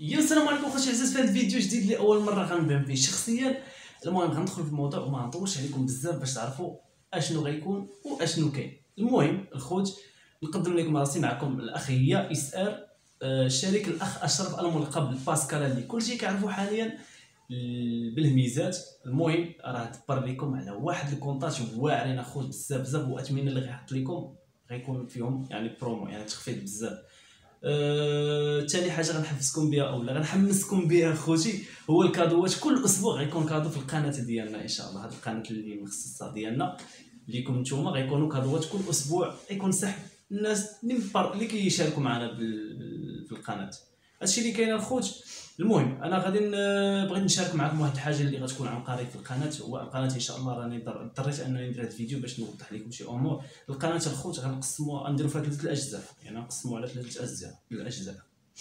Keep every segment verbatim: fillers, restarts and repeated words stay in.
يا السلام عليكم خوتي العزاز. في هذا الفيديو جديد اللي اول مره غنبان فيه شخصيا. المهم غندخل في الموضوع وما نطولش عليكم بزاف باش تعرفوا اشنو غيكون واشنو كاين. المهم الخوت نقدم لكم راسي، معكم الاخ هي اس ار، الشريك الاخ اشرف الملقب باسكال اللي كلشي كيعرفوا حاليا بالهميزات. المهم راه دبر لكم على واحد الكونطاج واعرين اخوت بزاف بزاف، واتمنى اللي غيحط لكم غيكون فيهم يعني برومو، يعني تخفيض بزاف. ثاني أه... حاجه غنحفزكم بها اولا غنحمسكم بها اخوتي هو الكادوات. كل اسبوع غيكون كادو في القناه ديالنا ان شاء الله. هذه القناه اللي مخصصه ديالنا ليكم نتوما، غيكونوا كادوات كل اسبوع، غيكون سحب الناس اللي مبر... اللي كيشاركوا معنا بال... في القناه. هادشي اللي كاين الخوت. المهم انا غادي بغيت نشارك معكم واحد الحاجه اللي غتكون عن قريب في القناه. هو القناه ان شاء الله راني اضطريت انني ندير هذا الفيديو باش نوضح لكم شي امور. القناه الخوت غنقسموها، غنديروا فيها ثلاثه الاجزاء، يعني نقسموها على ثلاثه اجزاء الاجزاء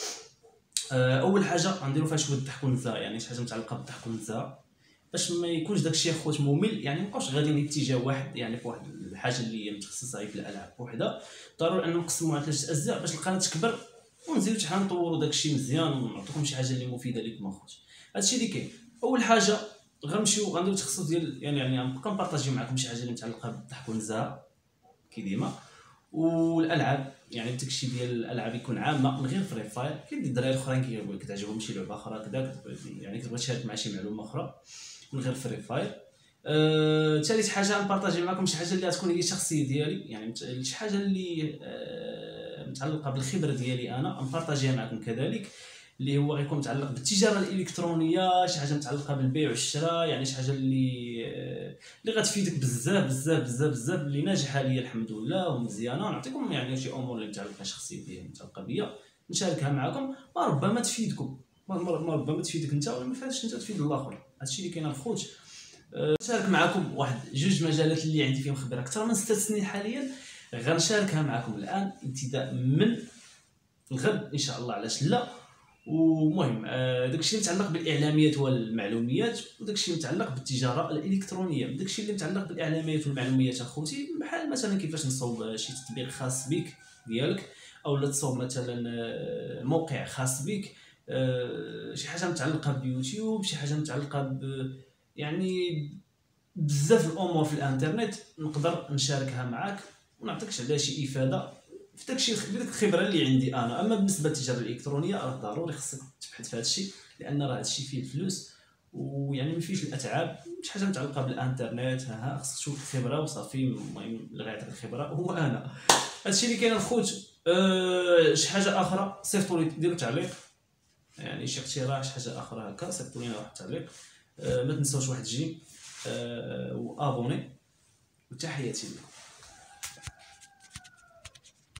اول حاجه غنديروا فيها شويه الضحك والنزاهه، يعني شي حاجه متعلقه بالضحك والنزاهه باش ما يكونش داكشي اخوت ممل، يعني مابقاوش غاديين اتجاه واحد، يعني في واحد الحاجه اللي هي متخصصه في الالعاب وحده. ضروري ان نقسموها على ثلاثه اجزاء باش القناه تكبر ونزيدو شحال نطوروا داكشي مزيان ونعطيكم شي حاجه اللي مفيده لكم اخوت. هادشي اللي كاين. اول حاجه غنمشيو غنديرو تخصص ديال يعني يعني غنبقى نبارطاجيو معكم شي حاجه اللي متعلقه بالضحك والنزاهه كي ديما، والالعاب يعني داكشي ديال الالعاب يكون عامه من غير فري فاير. كاين الدراري الاخرين كتعجبهم شي لعبه اخرى كذا، يعني كتبغي تشارك مع شي معلومه اخرى من غير فري فاير. أه... ثالث حاجه نبارطاجي معكم شي حاجه اللي غتكون هي الشخصيه ديالي، يعني شي حاجه اللي أه... متعلقه بالخبره ديالي انا نبارطاجيها معكم كذلك، اللي هو غيكون متعلق بالتجاره الالكترونيه، شي حاجه متعلقه بالبيع والشراء، يعني شي حاجه اللي اللي غتفيدك بزاف بزاف بزاف بزاف، اللي ناجحه ليا الحمد لله ومزيانه. نعطيكم يعني شي امور اللي متعلقه بالشخصيه ديالي متعلقه بيا نشاركها معكم، ما ربما تفيدكم، ما ربما تفيدك انت ولا ما فاتش انت تفيد الاخر. هادشي اللي كاين الخوت. نشارك معكم واحد جوج مجالات اللي عندي فيهم خبره اكثر من ست سنين حاليا، غنشاركها معكم الان ابتداء من الغد ان شاء الله، علاش لا. ومهم داكشي اللي متعلق بالاعلاميات والمعلوميات، وداكشي متعلق بالتجاره الالكترونيه. داكشي اللي متعلق بالاعلاميات والمعلوميات اخوتي بحال مثلا كيفاش نصوب شي تطبيق خاص بك ديالك، او لا تصوب مثلا موقع خاص بك، شي حاجه متعلقه بيوتيوب، شي حاجه متعلقه ب يعني بزاف الامور في الانترنت نقدر نشاركها معاك ونعطيكش عليها شي افاده في داكشي بديك الخبره اللي عندي انا. اما بالنسبه للتجاره الالكترونيه راه ضروري خصك تبحث في هذا الشيء، لان راه هذا الشيء فيه الفلوس ويعني ما فيهش الاتعاب، شي حاجه متعلقه بالانترنت. ها خصك تشوف الخبره وصافي. المهم اللي غيعطيك الخبره هو انا. هذا الشيء اللي كاين الخوت. أه شي حاجه اخرى صيفطوا لي ديروا تعليق، يعني شي اقتراح شي حاجه اخرى هكا صيفطوا لينا واحد التعليق. أه ما تنساوش واحد جيم أه وابوني، وتحياتي لكم.